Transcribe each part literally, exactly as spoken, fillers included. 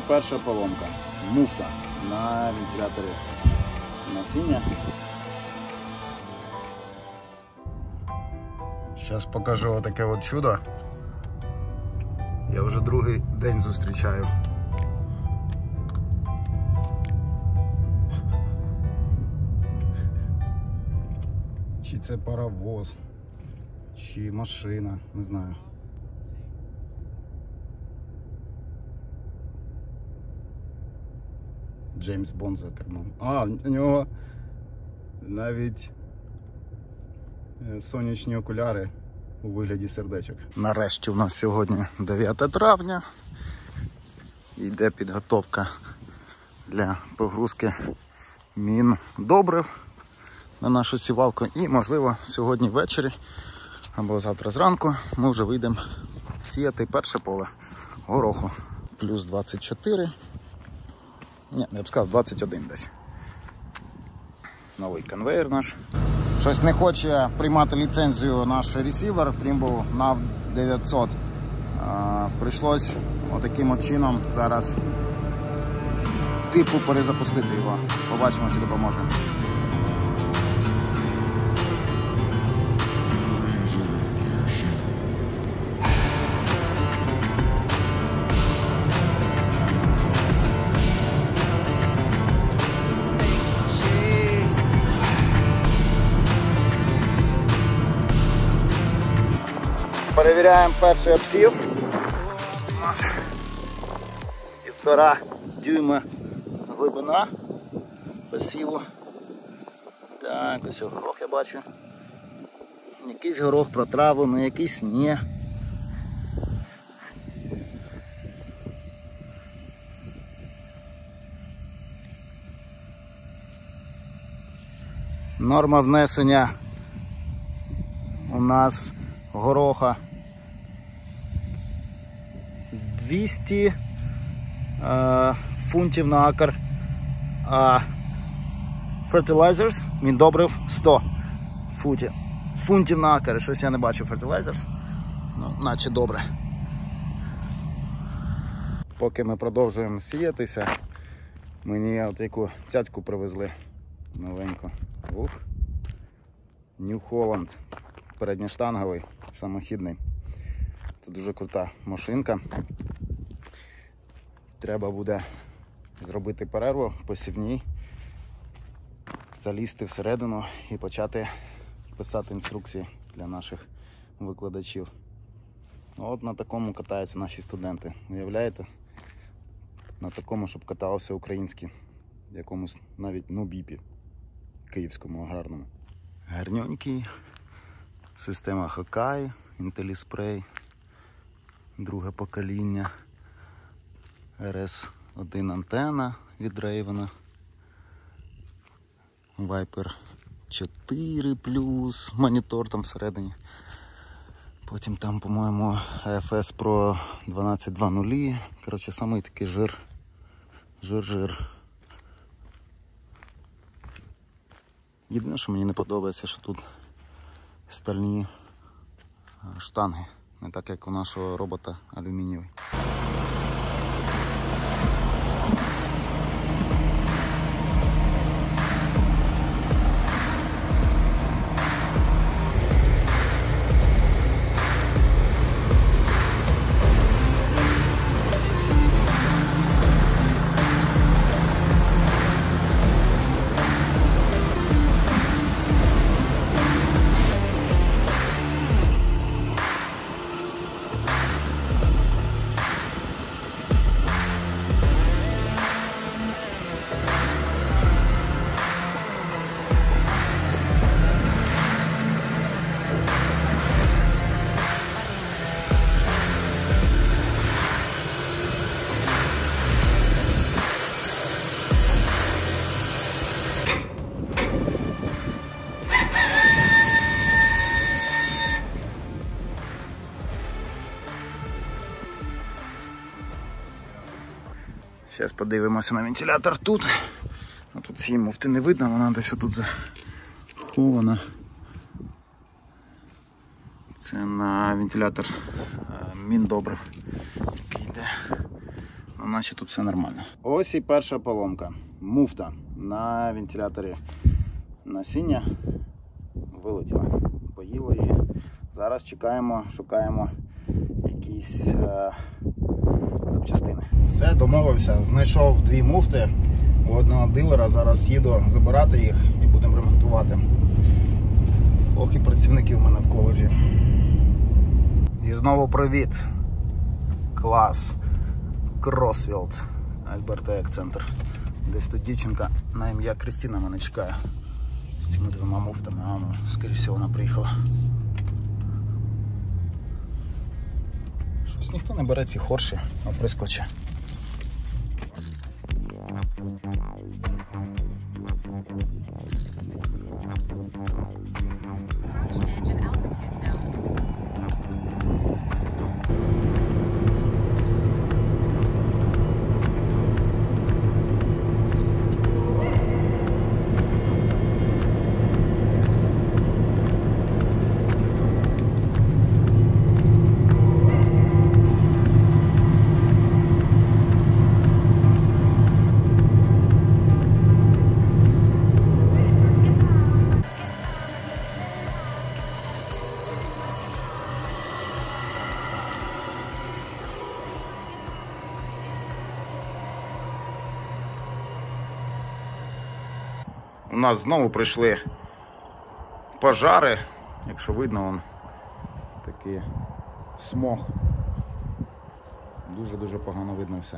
перша поломка. Муфта на вентиляторі насіння. Зараз покажу отаке от чудо. Я вже другий день зустрічаю. Чи це паровоз, чи машина, не знаю. Джеймс Бонд за кермом. А, у нього навіть сонячні окуляри у вигляді сердечок. Нарешті у нас сьогодні дев'яте травня. Йде підготовка для погрузки міндобрив на нашу сівалку. І, можливо, сьогодні ввечері або завтра зранку ми вже вийдемо сіяти перше поле гороху. Плюс двадцять чотири. Ні, я б сказав двадцять один десь. Новий конвейер наш. Щось не хоче приймати ліцензію наш ресівер Trimble нав дев'ятсот. А, прийшлось отаким от чином зараз типу перезапустити його. Побачимо, чи допоможе. Перевіряємо перший обсів. У нас півтора дюйма глибина посіву. Так, ось горох я бачу. Якийсь горох протравлений, якийсь ні. Норма внесення у нас гороха двісті е, фунтів на акр, а fertilizers, міндобрив сто фунтів, фунтів на акр. Щось я не бачу fertilizers, ну, наче добре. Поки ми продовжуємо сіятися, мені от яку цяцьку привезли новеньку. Ух. New Holland. Передньоштанговий, самохідний. Це дуже крута машинка. Треба буде зробити перерву посівній, залізти всередину і почати писати інструкції для наших викладачів. От на такому катаються наші студенти. Уявляєте? На такому, щоб каталося українські, в якомусь навіть нубіпі, київському аграрному. Гарненький. Система Hawkeye, IntelliSpray, друге покоління, ар ес один антенна від Raven, Viper чотири плюс, монітор там всередині. Потім там, по-моєму, еф ес Pro дванадцять два нуль. Коротше, самий такий жир. Жир-жир. Єдине, що мені не подобається, що тут стальні штанги, не так як у нашого робота алюмінієвий. Зараз подивимося на вентилятор тут. А тут цієї муфти не видно, вона десь тут захована. Це на вентилятор міндобрив, який йде наче тут все нормально. Ось і перша поломка. Муфта на вентиляторі насіння вилетіла. Поїло її. Зараз чекаємо, шукаємо якісь е, запчастини. Все, домовився. Знайшов дві муфти у одного дилера. Зараз їду забирати їх і будемо ремонтувати. Ох, і працівники в мене в коледжі. І знову привіт. Клас. Кросфілд. Альберта Ек-центр. Десь тут дівчинка на ім'я Крістіна мене чекає. З цими двома муфтами. А ну, скоріше всього, вона приїхала. Щось ніхто не бере ці хорші, оприскувачі. У нас знову прийшли пожари, якщо видно, вон такий смог. Дуже-дуже погано видно все.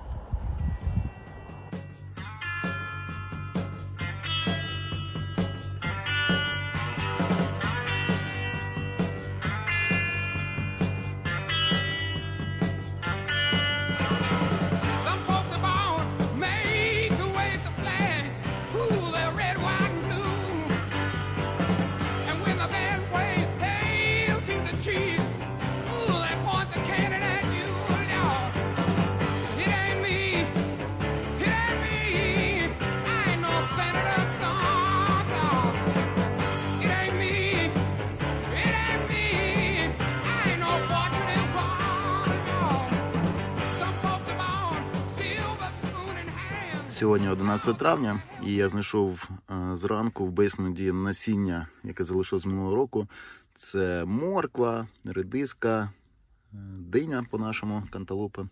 Сьогодні одинадцяте травня, і я знайшов е, зранку в бейсменті насіння, яке залишилось минулого року. Це морква, редиска, диня по-нашому, канталупи.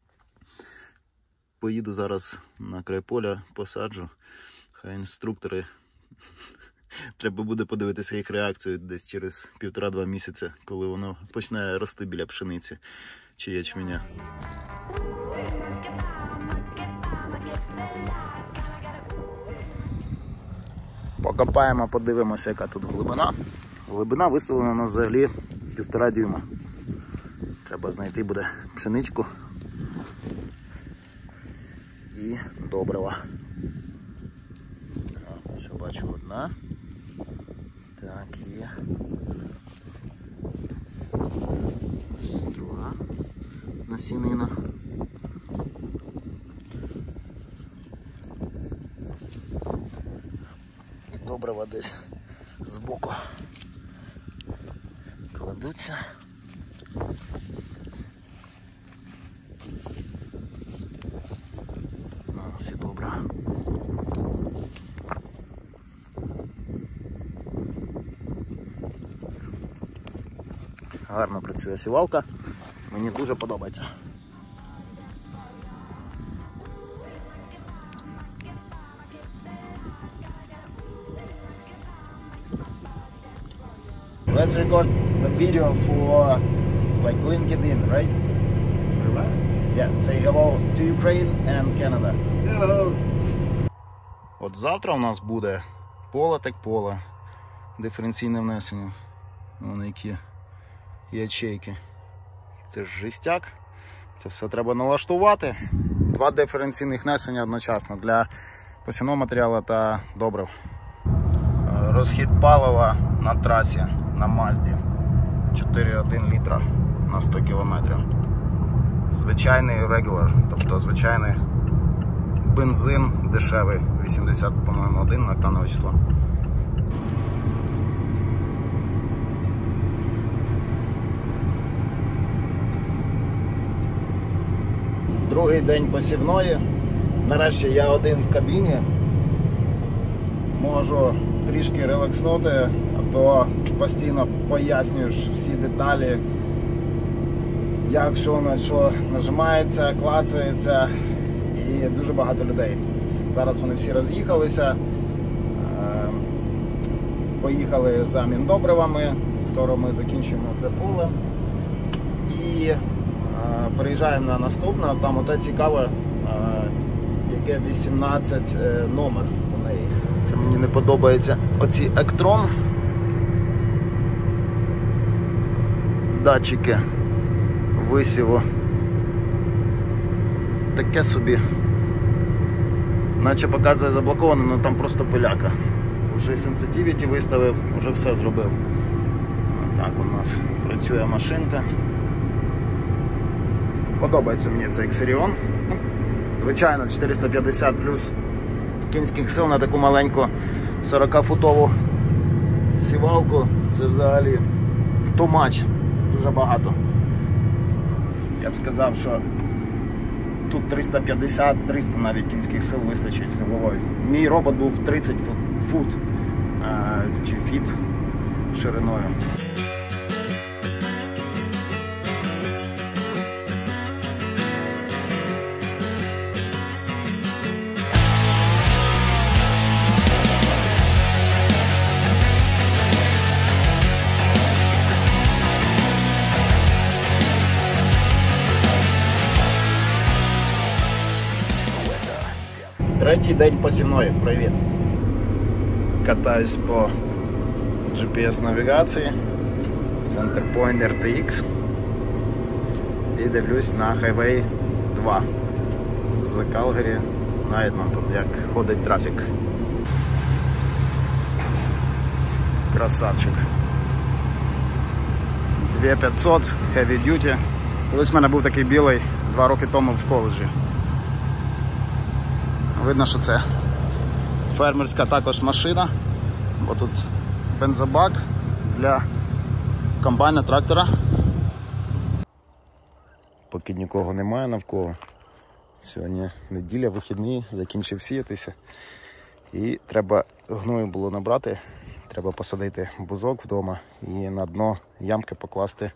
Поїду зараз на край поля, посаджу. Хай інструктори, треба буде подивитися їх реакцію десь через півтора-два місяці, коли воно почне рости біля пшениці чи ячменя. Покопаємо, подивимося, яка тут глибина. Глибина виставлена на взагалі півтора дюйма. Треба знайти буде пшеничку і добрива. Так, ось бачу одна. Так, є. Ось друга насінина. Добрива десь збоку кладуться. Ну, все добре. Гарно працює сівалка. Мені дуже подобається. Let's record the video for like LinkedIn, right? What? Yeah, say hello to Ukraine and Canada. Hello. От завтра у нас буде поле так поле, диференційне внесення. Вон які ячейки. Це ж жестяк. Це все треба налаштувати. Два диференційних внесення одночасно для посівного матеріалу та добрив. Розхід палива на трасі на Мазді чотири цілих один літра на сто кілометрів. Звичайний регуляр, тобто звичайний бензин дешевий, вісімдесят, по-моєму, один октанове число. Другий день посівної. Нарешті я один в кабіні. Можу трішки релакснути, а то постійно пояснюєш всі деталі, як що на що нажимається, клацається, і дуже багато людей. Зараз вони всі роз'їхалися, поїхали за міндобривами, скоро ми закінчимо це поле і переїжджаємо на наступне. Там оте цікаве, яке вісімнадцять номер у неї. Це мені не подобається оці Ектрон. Датчики висіву. Таке собі. Наче показує заблоковано, але там просто пиляка. Уже sensitivity виставив, вже все зробив. Так у нас працює машинка. Подобається мені цей Xerion. Звичайно, чотириста п'ятдесят плюс кінських сил на таку маленьку сорокафутову сівалку. Це взагалі too much. Дуже багато. Я б сказав, що тут триста п'ятдесят - триста навіть кінських сил вистачить з головою. Мій робот був тридцять фут чи фіт шириною. Третій день посівної. Привіт. Катаюсь по джі пі ес-навігації Centerpoint ар ті ікс і дивлюсь на Highway два з Калгарі на Едмонтон, як ходить трафік. Красавчик. дві тисячі п'ятсот Heavy Duty. Колись в мене був такий білий два роки тому в коледжі. Видно, що це фермерська також машина, бо тут бензобак для комбайна, трактора. Поки нікого немає навколо. Сьогодні неділя, вихідний, закінчив сіятися. І треба гною було набрати, треба посадити бузок вдома і на дно ямки покласти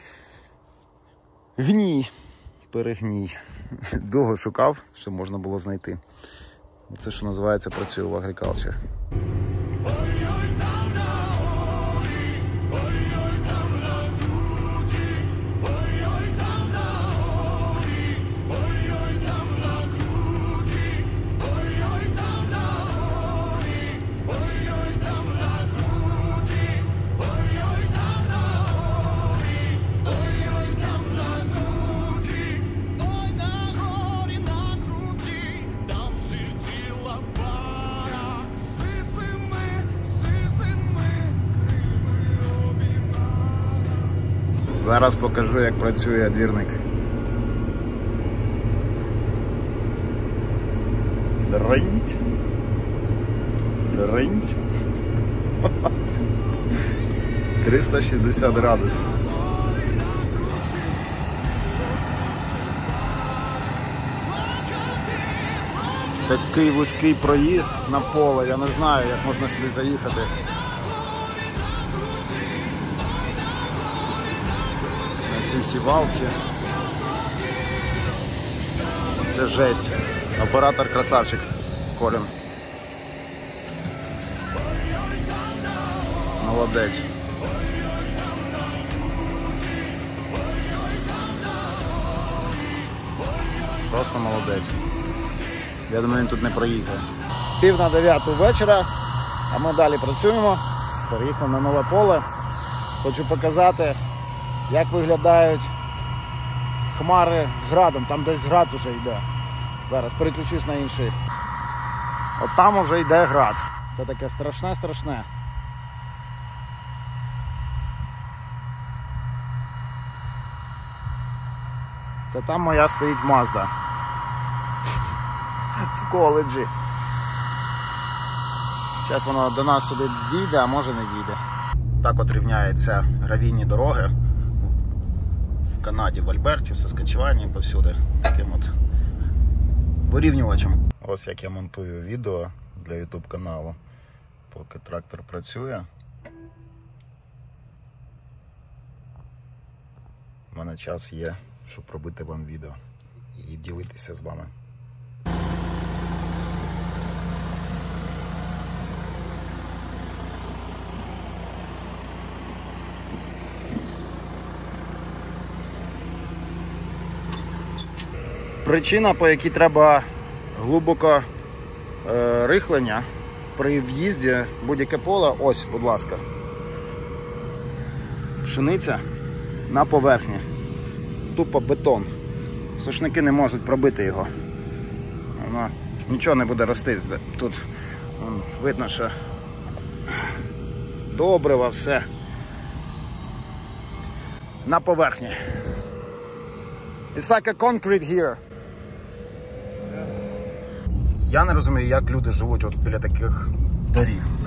гній, перегній. Довго шукав, щоб можна було знайти. Це, що називається, працюю в агрикалчі. Зараз покажу, як працює двірник. Дринць. Дринць. триста шістдесят градусів. Такий вузький проїзд на поле, я не знаю, як можна сюди заїхати. На цій сівалці. Це жесть. Оператор красавчик Колін. Молодець. Просто молодець. Я думаю, він тут не проїхав. Пів на дев'яту вечора, а ми далі працюємо. Переїхав на нове поле. Хочу показати, як виглядають хмари з градом. Там десь град уже йде. Зараз переключусь на інший. От там уже йде град. Це таке страшне-страшне. Це там моя стоїть Мазда. В коледжі. Зараз воно до нас сюди дійде, а може не дійде. Так от рівняються гравійні дороги в Канаді, в Альберті, в Саскачевані, повсюди. таким от вирівнювачем. Ось як я монтую відео для YouTube каналу, поки трактор працює. У мене час є, щоб робити вам відео і ділитися з вами. Причина, по якій треба глибоко е, рихлення при в'їзді в будь-яке поле, ось, будь ласка, пшениця на поверхні, тупо бетон, сушники не можуть пробити його, воно нічого не буде рости, тут вон, видно, що добриво, все на поверхні. It's like a concrete here. Я не розумію, як люди живуть от біля таких доріг.